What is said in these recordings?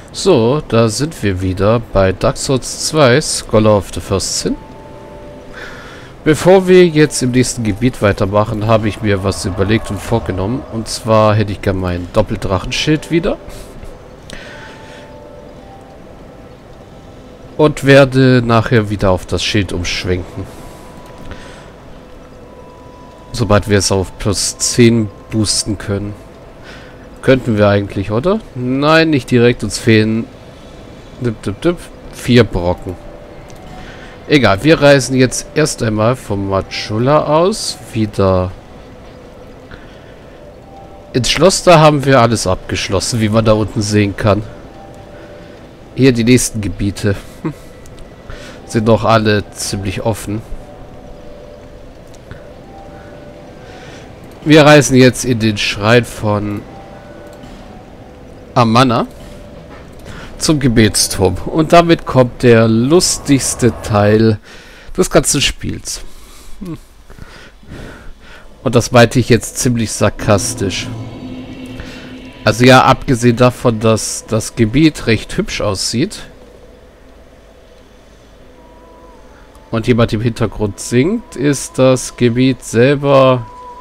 So, da sind wir wieder bei Dark Souls 2, Scholar of the First Sin. Bevor wir jetzt im nächsten Gebiet weitermachen, habe ich mir was überlegt und vorgenommen. Und zwar hätte ich gerne mein Doppeldrachenschild wieder. Und werde nachher wieder auf das Schild umschwenken. Sobald wir es auf plus 10 boosten können. Könnten wir eigentlich, oder? Nein, nicht direkt. Uns fehlen 4 Brocken. Egal, wir reisen jetzt erst einmal vom Majula aus wieder ins Schloss. Da haben wir alles abgeschlossen, wie man da unten sehen kann. Hier die nächsten Gebiete sind noch alle ziemlich offen. Wir reisen jetzt in den Schrein von Amana zum Gebetsturm. Und damit kommt der lustigste Teil des ganzen Spiels. Und das meinte ich jetzt ziemlich sarkastisch. Also ja, abgesehen davon, dass das Gebiet recht hübsch aussieht und jemand im Hintergrund singt, ist das Gebiet selber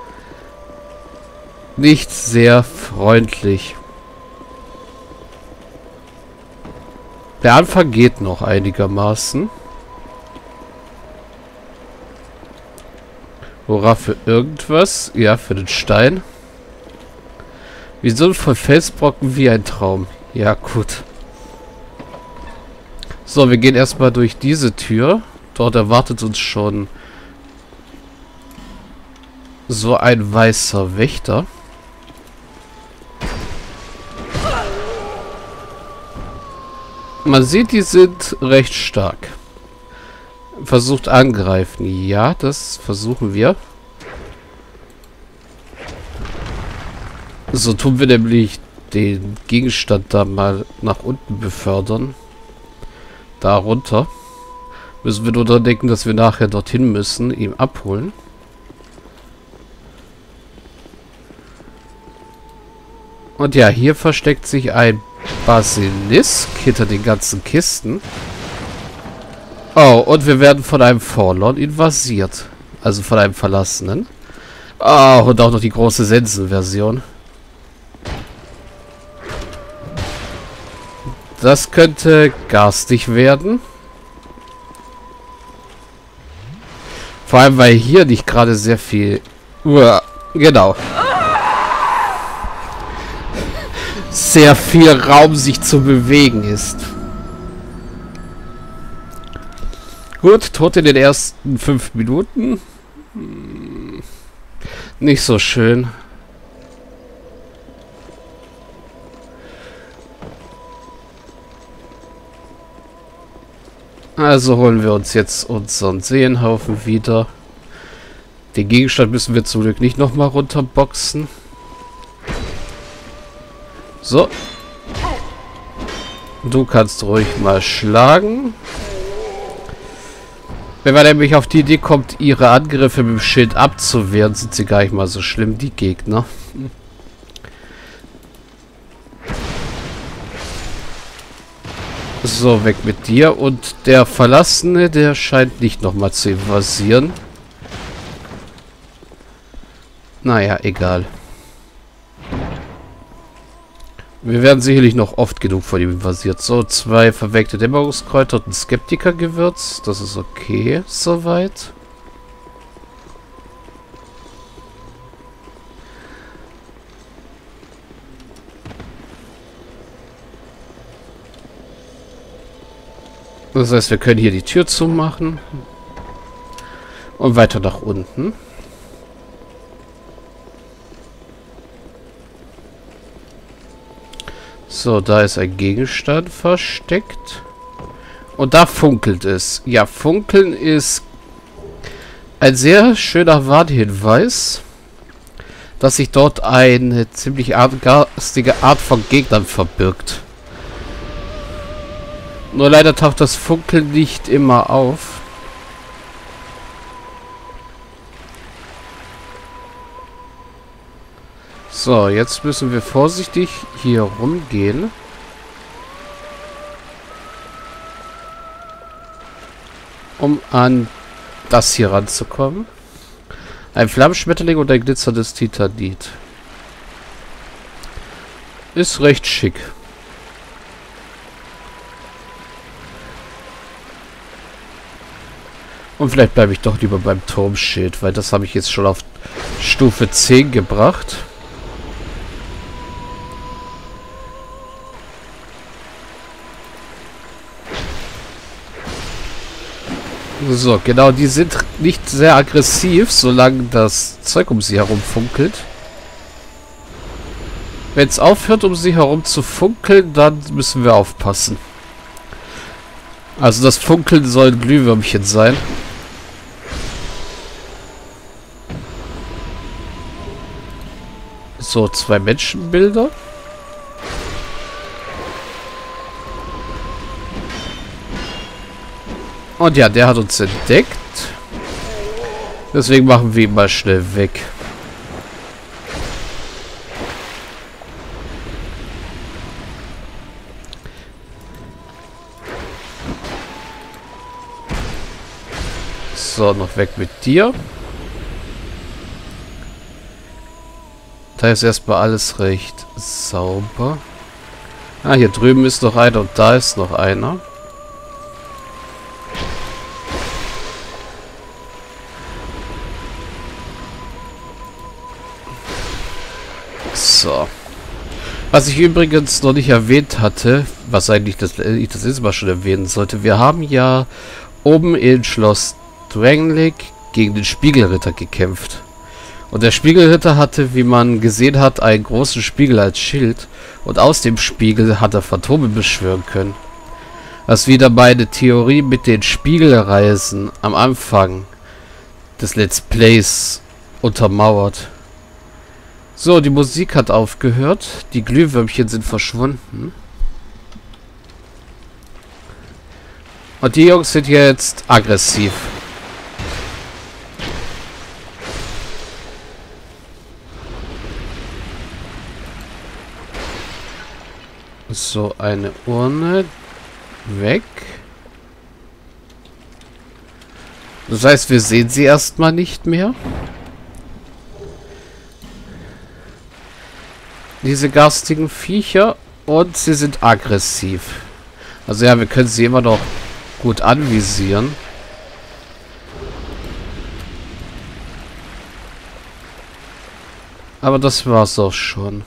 nicht sehr freundlich. Der Anfang geht noch einigermaßen. Hurra für irgendwas. Ja, für den Stein. Wir sind voll Felsbrocken wie ein Traum. Ja, gut. So, wir gehen erstmal durch diese Tür. Dort erwartet uns schon so ein weißer Wächter. Man sieht, die sind recht stark. Versucht angreifen. Ja, das versuchen wir. So tun wir nämlich den Gegenstand da mal nach unten befördern. Da runter. Müssen wir nur daran denken, dass wir nachher dorthin müssen, ihn abholen. Und ja, hier versteckt sich ein Basilisk hinter den ganzen Kisten. Oh, und wir werden von einem Forlorn invasiert. Also von einem Verlassenen. Oh, und auch noch die große Sensen-Version. Das könnte garstig werden. Vor allem, weil hier nicht gerade sehr viel... Genau. Sehr viel Raum sich zu bewegen ist. Gut, tot in den ersten 5 Minuten. Nicht so schön. Also holen wir uns jetzt unseren Seelenhaufen wieder. Den Gegenstand müssen wir zum Glück nicht nochmal runterboxen. So. Du kannst ruhig mal schlagen. Wenn man nämlich auf die Idee kommt, ihre Angriffe mit dem Schild abzuwehren, sind sie gar nicht mal so schlimm, die Gegner. So, weg mit dir. Und der Verlassene, der scheint nicht nochmal zu invasieren. Naja, egal. Wir werden sicherlich noch oft genug von ihm invasiert. So, 2 verwelkte Dämmerungskräuter und ein Skeptikergewürz. Das ist okay, soweit. Das heißt, wir können hier die Tür zumachen. Und weiter nach unten. So, da ist ein Gegenstand versteckt. Und da funkelt es. Ja, funkeln ist ein sehr schöner Warnhinweis, dass sich dort eine ziemlich garstige Art von Gegnern verbirgt. Nur leider taucht das Funkeln nicht immer auf. So, jetzt müssen wir vorsichtig hier rumgehen. um an das hier ranzukommen. Ein Flammenschmetterling und ein glitzerndes Titanit. Ist recht schick. Und vielleicht bleibe ich doch lieber beim Turmschild, weil das habe ich jetzt schon auf Stufe 10 gebracht. So, genau, die sind nicht sehr aggressiv, solange das Zeug um sie herum funkelt. Wenn es aufhört, um sie herum zu funkeln, dann müssen wir aufpassen. Also das Funkeln sollen Glühwürmchen sein. So, 2 Menschenbilder. Und ja, der hat uns entdeckt. Deswegen machen wir ihn mal schnell weg. So, noch weg mit dir. Da ist erstmal alles recht sauber. Ah, hier drüben ist noch einer und da ist noch einer. So. Was ich übrigens noch nicht erwähnt hatte, was eigentlich das letzte Mal schon erwähnen sollte, wir haben ja oben in Schloss Drangleic gegen den Spiegelritter gekämpft. Und der Spiegelritter hatte, wie man gesehen hat, einen großen Spiegel als Schild. Und aus dem Spiegel hat er Phantome beschwören können. Was wieder meine Theorie mit den Spiegelreisen am Anfang des Let's Plays untermauert. So, die Musik hat aufgehört. Die Glühwürmchen sind verschwunden. Und die Jungs sind jetzt aggressiv. So, eine Urne. Weg. Das heißt, wir sehen sie erstmal nicht mehr. Diese garstigen Viecher. Und sie sind aggressiv. Also ja, wir können sie immer noch gut anvisieren. Aber das war's auch schon.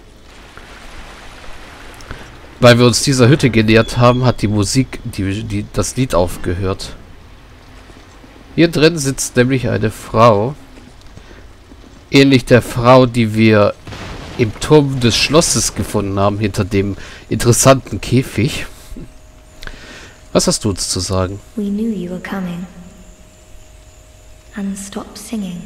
Weil wir uns dieser Hütte genähert haben, hat die Musik, das Lied aufgehört. Hier drin sitzt nämlich eine Frau. Ähnlich der Frau, die wir im Turm des Schlosses gefunden haben, hinter dem interessanten Käfig. Was hast du uns zu sagen? We knew you were coming. And stop singing.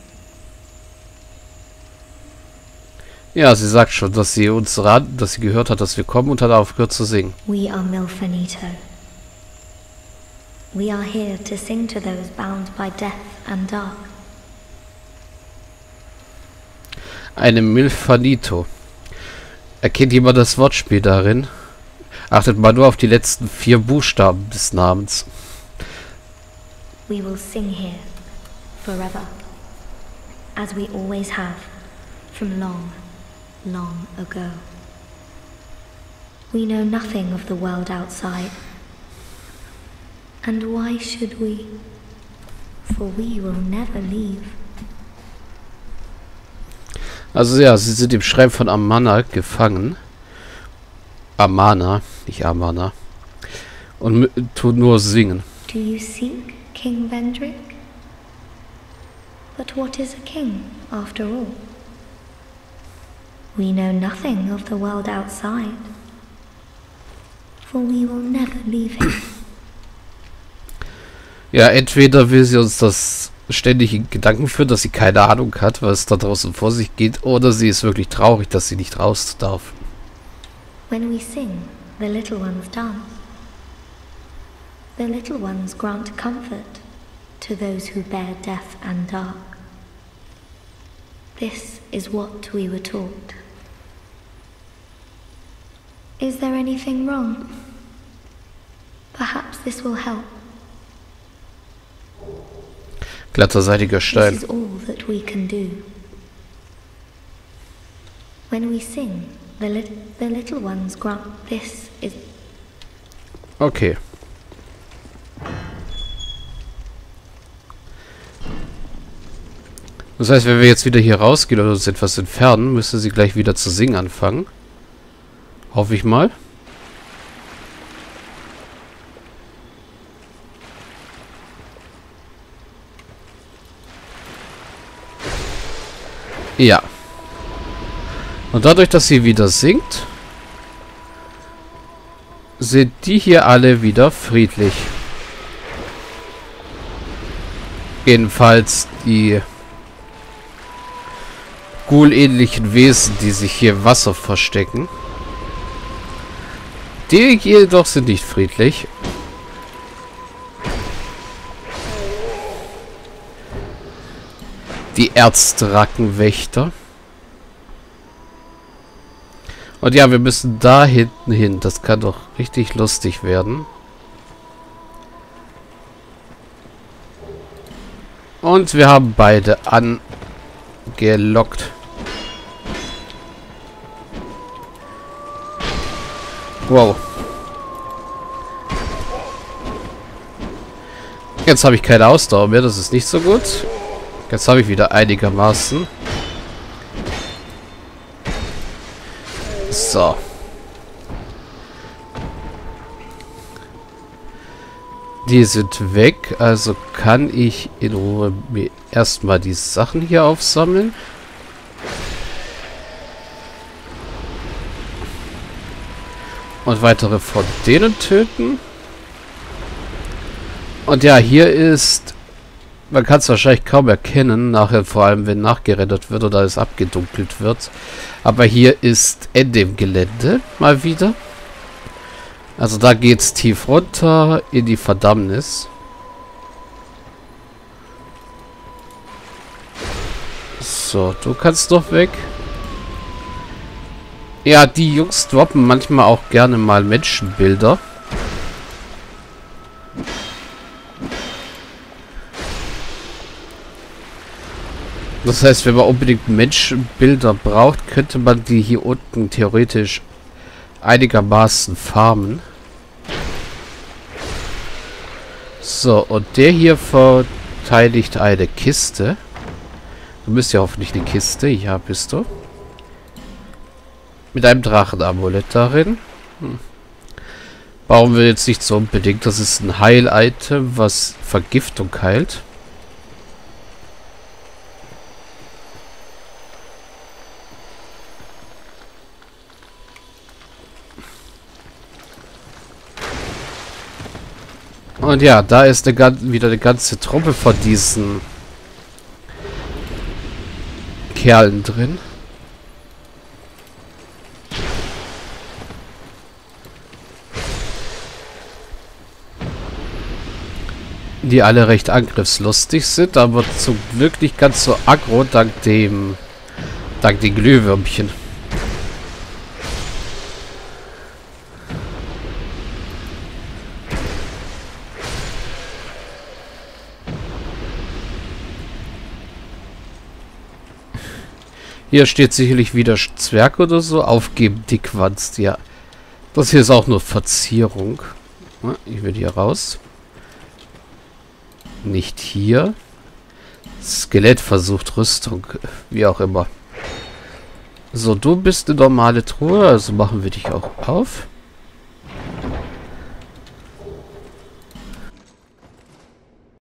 Ja, sie sagt schon, dass sie gehört hat, dass wir kommen und hat aufgehört zu singen. We are Milfanito. We are here to sing to those bound by death and dark. Eine Milfanito. Erkennt jemand das Wortspiel darin? Achtet mal nur auf die letzten 4 Buchstaben des Namens. We will sing here forever, as we always have, from long, long ago. We know nothing of the world outside. And why should we? For we will never leave. Also ja, sie sind im Schreiben von Amana gefangen. Amana, nicht Amana. Und tun nur singen. Do you seek King Vendrick? But what is a king, after all? We know nothing of the world outside. For we will never leave him. Ja, entweder will sie uns das ständig in Gedanken führen, dass sie keine Ahnung hat, was da draußen vor sich geht, oder sie ist wirklich traurig, dass sie nicht raus darf. When we sing, the little ones dance. The little ones grant comfort to those who bear death and dark. This is what we were taught. Is there anything wrong? Perhaps this will help. Glatter, seitiger This Stein. is all that we can do. When we sing, the little ones grant. This is. Okay. Das heißt, wenn wir jetzt wieder hier rausgehen oder uns etwas entfernen, müsste sie gleich wieder zu singen anfangen. Hoffe ich mal. Ja. Und dadurch, dass sie wieder singt, sind die hier alle wieder friedlich. Jedenfalls die Ghoul-ähnlichen Wesen, die sich hier im Wasser verstecken. Die jedoch sind nicht friedlich. Die Erzdrackenwächter. Und ja, wir müssen da hinten hin. Das kann doch richtig lustig werden. Und wir haben beide angelockt. Wow. Jetzt habe ich keine Ausdauer mehr. Das ist nicht so gut. Jetzt habe ich wieder einigermaßen. So. Die sind weg. Also kann ich in Ruhe mir erstmal die Sachen hier aufsammeln. Und weitere von denen töten. Und ja, hier ist... Man kann es wahrscheinlich kaum erkennen, nachher vor allem, wenn nachgerendert wird oder es abgedunkelt wird. Aber hier ist Ende im Gelände, mal wieder. Also da geht's tief runter in die Verdammnis. So, du kannst doch weg. Ja, die Jungs droppen manchmal auch gerne mal Menschenbilder. Das heißt, wenn man unbedingt Menschenbilder braucht, könnte man die hier unten theoretisch einigermaßen farmen. So, und der hier verteidigt eine Kiste. Du bist ja hoffentlich eine Kiste. Ja, bist du. Mit einem Drachenamulett darin. Brauchen wir jetzt nicht so unbedingt. Das ist ein Heil-Item, was Vergiftung heilt. Und ja, da ist wieder eine ganze Truppe von diesen Kerlen drin. Die alle recht angriffslustig sind, aber zum Glück nicht ganz so aggro, dank den Glühwürmchen. Hier steht sicherlich wieder Zwerg oder so. Aufgeben, Dickwanst. Ja. Das hier ist auch nur Verzierung. Ich will hier raus. Nicht hier. Skelett versucht Rüstung. Wie auch immer. So, du bist eine normale Truhe. Also machen wir dich auch auf.